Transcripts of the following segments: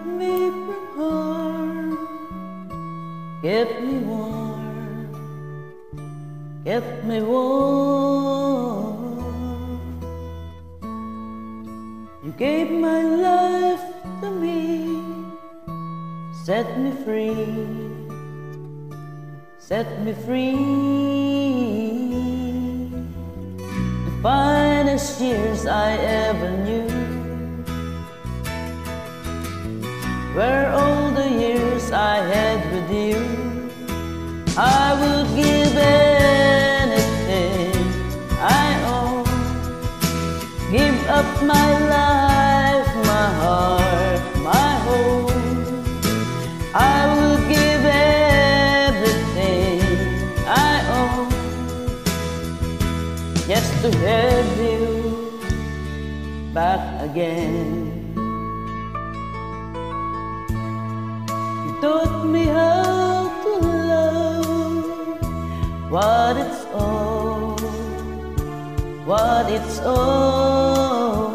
me from harm, kept me warm, kept me warm. You gave my life to me, set me free, set me free. The finest years I ever knew were all the years I had with you. I would give anything I own, give up my life, my heart, my home. I would give everything I own just to have you back again. You taught me how to love, what it's all, what it's all.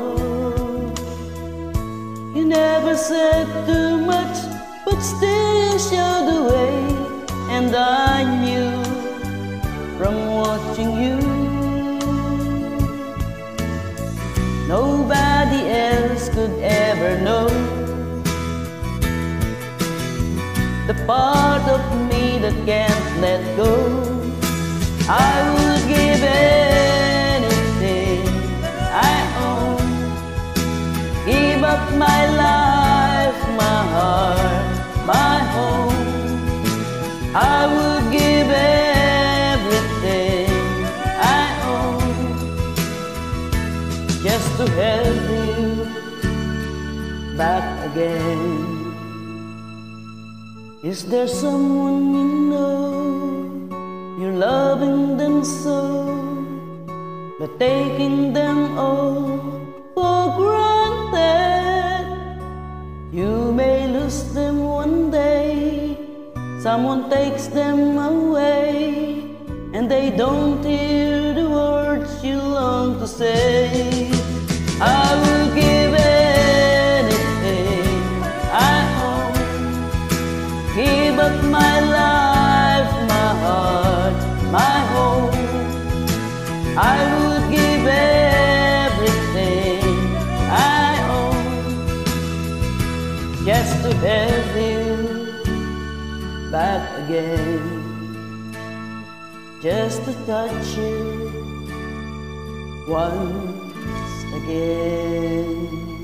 You never said too much, but still you showed the way, and I knew from watching you. Nobody else could ever know the part of me that can't let go. I would give anything I own, give up my life, my heart, my home. I would give everything I own just to have you back again. Is there someone you know, you're loving them so, but taking them all for granted? You may lose them one day, someone takes them away, and they don't hear the words you long to say. I will give anything I own, give up my life, my heart, my home. I would give everything I own just to have you back again, just to touch you once again.